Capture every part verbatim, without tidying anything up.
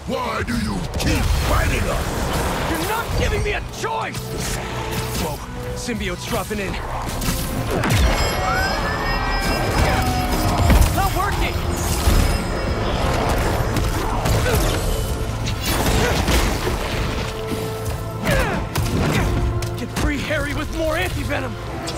Why do you keep fighting us? You're not giving me a choice! Whoa, symbiote's dropping in. Not working! Get free, Harry, with more anti-venom!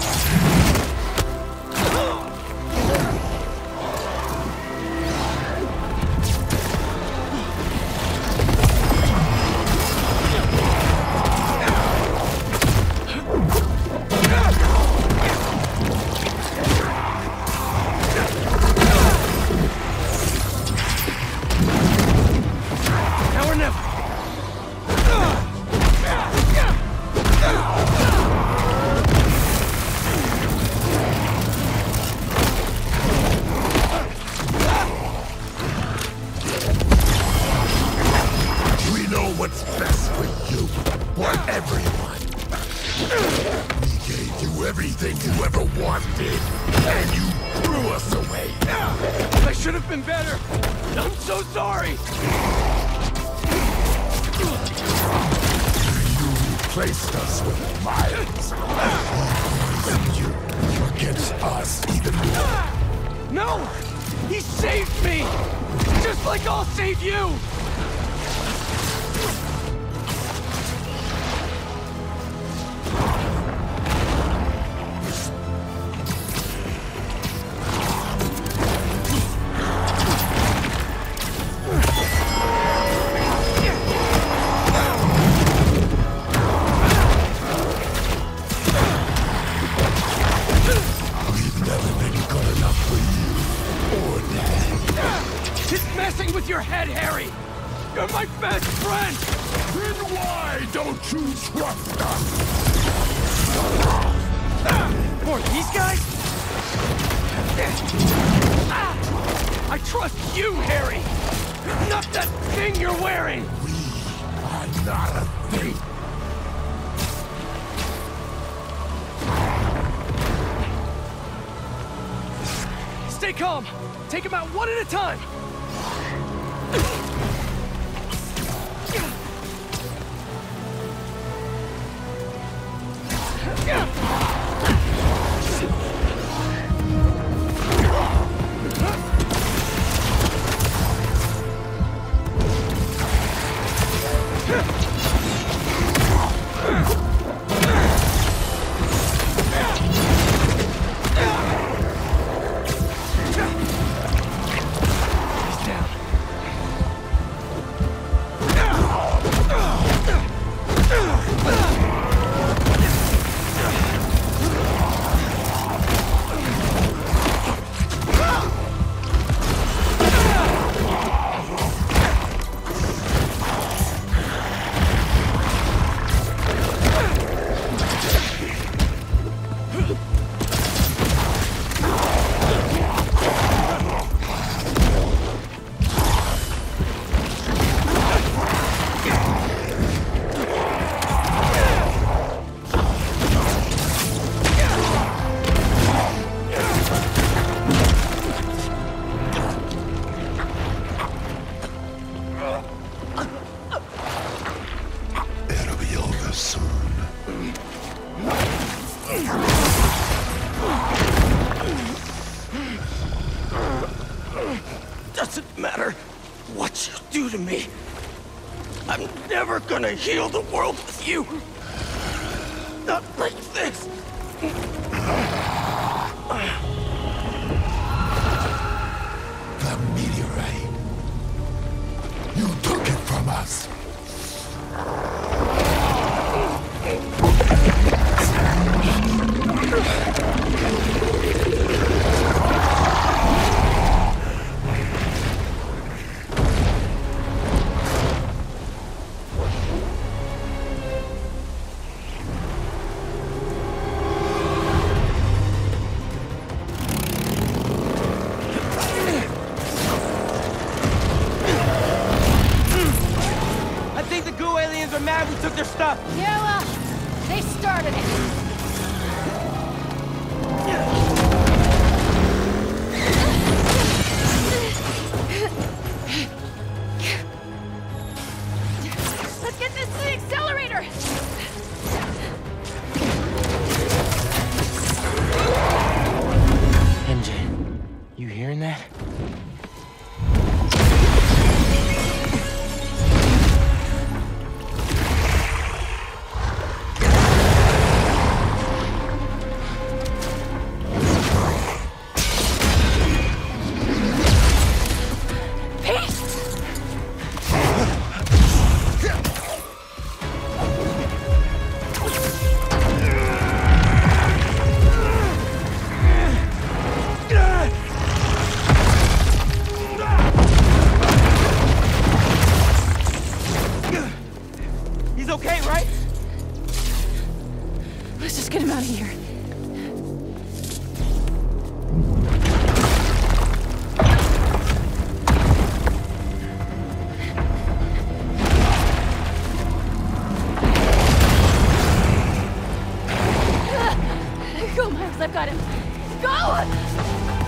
What's best for you, for everyone. We gave you everything you ever wanted, and you threw us away. I should have been better. I'm so sorry. You replaced us with Miles. He poisoned you against us even more. No! He saved me! Just like I'll save you! Messing with your head, Harry! You're my best friend! Then why don't you trust us? Or these guys? I trust you, Harry! Not that thing you're wearing! We are not a thing. Stay calm! Take him out one at a time! Doesn't matter what you do to me. I'm never gonna heal the world with you. Not like this. The meteorite. You took it from us. Are mad we took their stuff. Yeah, well, they started it. I've got him. Go!